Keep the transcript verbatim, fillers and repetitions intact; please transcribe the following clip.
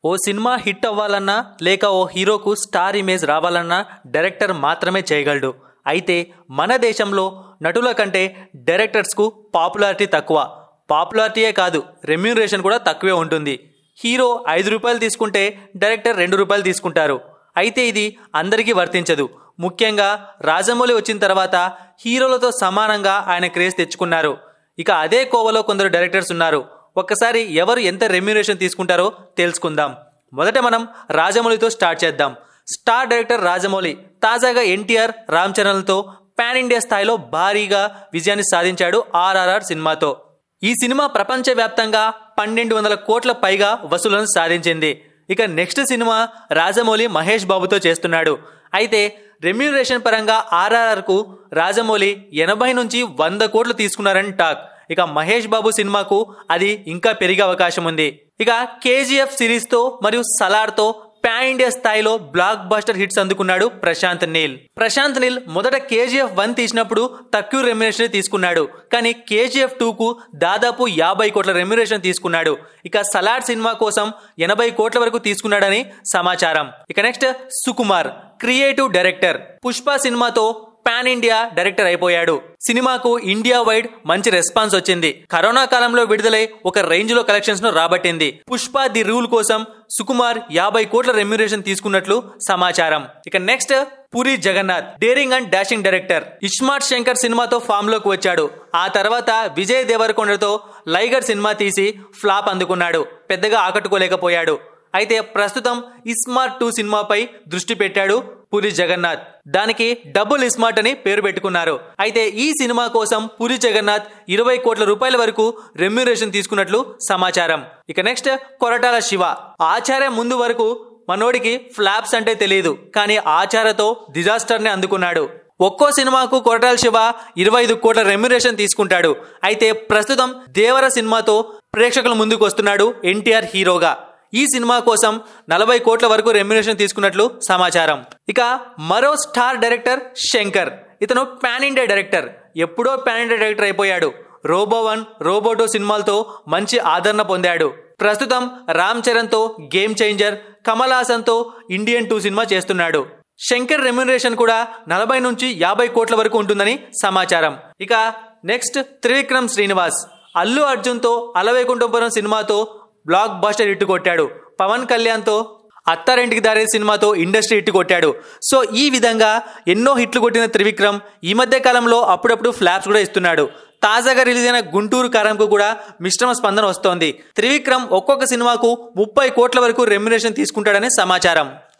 ఓ cinema hit అవ్వాలన్నా లేక ఓ హీరోకు స్టార్ ఇమేజ్ రావాలన్నా డైరెక్టర్ మాత్రమే చేయగలడు. అయితే మన దేశంలో నటుల కంటే డైరెక్టర్స్కు పాపులారిటీ తక్కువ. పాపులారిటీయే కాదు, రెమ్యూనరేషన్ కూడా తక్కువే ఉంటుంది. హీరో ఐదు రూపాయలు తీసుకుంటే డైరెక్టర్ రెండు రూపాయలు తీసుకుంటారు. అయితే ఇది అందరికీ వర్తించదు. ముఖ్యంగా రాజమౌళి వచ్చిన తర్వాత హీరోలతో సమానంగా ఆయన క్రేజ్ తెచ్చుకున్నారు. ఇక అదే కోవలో కొందరు డైరెక్టర్స్ ఉన్నారు. ఒక్కసారి ఎవరు ఎంత రెమ్యూనరేషన్ తీసుకుంటారో తెలుసుకుందాం. మొదట మనం రాజమౌళితో స్టార్ట్ చేద్దాం. స్టార్ డైరెక్టర్ రాజమౌళి తాజాగా ఎన్టీఆర్, రామ్ చరణ్లతో పాన్ ఇండియా స్థాయిలో భారీగా విజయాన్ని సాధించాడు ఆర్ఆర్ఆర్ సినిమాతో. ఈ సినిమా ప్రపంచవ్యాప్తంగా పన్నెండు వందల కోట్ల పైగా వసూలను సాధించింది. ఇక నెక్స్ట్ సినిమా రాజమౌళి మహేష్ బాబుతో చేస్తున్నాడు. అయితే రెమ్యూనరేషన్ పరంగా ఆర్ఆర్ఆర్కు రాజమౌళి ఎనభై నుంచి వంద కోట్లు తీసుకున్నారని టాక్. ఇక మహేష్ బాబు సినిమాకు అది ఇంకా పెరిగే అవకాశం ఉంది. ఇక కేజీఎఫ్ సిరీస్తో మరియు సలార్తో పాన్ ఇండియా స్థాయిలో బ్లాక్ బస్టర్ హిట్స్ అందుకున్నాడు ప్రశాంత్ నీల్. ప్రశాంత్ నీల్ మొదట కేజీఎఫ్ వన్ తీసినప్పుడు తక్కువ రెమ్యూనరేషన్ తీసుకున్నాడు. కానీ కేజీఎఫ్ టూ కు దాదాపు యాభై కోట్ల రెమ్యూనరేషన్ తీసుకున్నాడు. ఇక సలార్ సినిమా కోసం ఎనభై కోట్ల వరకు తీసుకున్నాడని సమాచారం. ఇక next Sukumar creative director. Pushpa సినిమాతో పాన్ ఇండియా డైరెక్టర్ అయిపోయాడు. సినిమాకు ఇండియా వైడ్ మంచి రెస్పాన్స్ వచ్చింది. కరోనా కాలంలో విడుదలై ఒక రేంజ్ లో కలెక్షన్స్ ను రాబట్టింది. పుష్ప ది రూల్ కోసం సుకుమార్ యాభై కోట్ల రెమ్యూనరేషన్ తీసుకున్నట్లు సమాచారం. ఇక next Puri Jagannadh daring and dashing director. ISmart Shankar సినిమాతో ఫామ్ లోకి వచ్చాడు. ఆ తర్వాత విజయ్ దేవరకొండతో లైగర్ సినిమా తీసి ఫ్లాప్ అందుకున్నాడు. పెద్దగా ఆకట్టుకోలేకపోయాడు. అయితే ప్రస్తుతం ఇస్మార్ట్ టూ సినిమాపై దృష్టి పెట్టాడు పూరి జగన్నాథ్. దానికి డబుల్ ఇస్మార్ట్ అని పేరు పెట్టుకున్నారు. అయితే ఈ సినిమా కోసం పూరి జగన్నాథ్ ఇరవై కోట్ల రూపాయల వరకు రెమ్యూనరేషన్ తీసుకున్నట్లు సమాచారం. ఇక నెక్స్ట్ కొరటాల శివ. ఆచార్య ముందు వరకు మనోడికి ఫ్లాప్స్ అంటే తెలియదు, కానీ ఆచార్యతో డిజాస్టర్ ని అందుకున్నాడు. ఒక్కో సినిమాకు కొరటాల శివ ఇరవై ఐదు కోట్ల రెమ్యూనరేషన్ తీసుకుంటాడు. అయితే ప్రస్తుతం దేవర సినిమాతో ప్రేక్షకుల ముందుకు వస్తున్నాడు ఎన్టీఆర్ హీరోగా. ఈ సినిమా కోసం నలభై కోట్ల వరకు రెమ్యూనరేషన్ తీసుకున్నట్లు సమాచారం. ఇక మరో స్టార్ డైరెక్టర్ శంకర్. ఇతను పాన్ ఇండియా డైరెక్టర్. ఎప్పుడో పాన్ ఇండియా డైరెక్టర్ అయిపోయాడు. రోబో వన్, రోబో టూ సినిమాలతో మంచి ఆదరణ పొందాడు. ప్రస్తుతం రామ్ చరణ్ తో గేమ్ చేంజర్, కమల్ హాసన్ తో ఇండియన్ టూ సినిమా చేస్తున్నాడు. శంకర్ రెమ్యూనరేషన్ కూడా నలభై నుంచి యాభై కోట్ల వరకు ఉంటుందని సమాచారం. ఇక నెక్స్ట్ త్రివిక్రమ్ శ్రీనివాస్. అల్లు అర్జున్ తో అలవైకుంఠపురం సినిమాతో బ్లాక్ బస్టర్ హిట్ కొట్టాడు. పవన్ కళ్యాణ్ తో అత్తారింటికి దారి సినిమాతో ఇండస్ట్రీ హిట్ కొట్టాడు. సో ఈ విధంగా ఎన్నో హిట్లు కొట్టిన త్రివిక్రమ్ ఈ మధ్య కాలంలో అప్పుడప్పుడు ఫ్లాప్స్ కూడా ఇస్తున్నాడు. తాజాగా రిలీజ్ అయిన గుంటూరు కారంకు కూడా మిశ్రమ స్పందన వస్తోంది. త్రివిక్రమ్ ఒక్కొక్క సినిమాకు ముప్పై కోట్ల వరకు రెమ్యూనరేషన్ తీసుకుంటాడని సమాచారం.